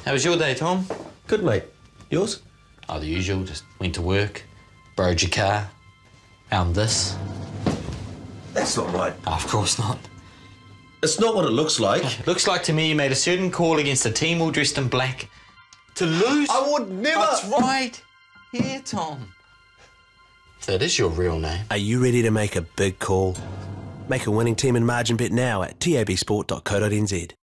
How was your day, Tom? Good, mate. Yours? Oh, the usual. Just went to work, borrowed your car, found this. That's not right. Oh, of course not. It's not what it looks like. Looks like to me you made a certain call against a team all dressed in black to lose. I would never. That's right. Here, Tom. That is your real name. Are you ready to make a big call? Make a winning team in margin bet now at tabsport.co.nz.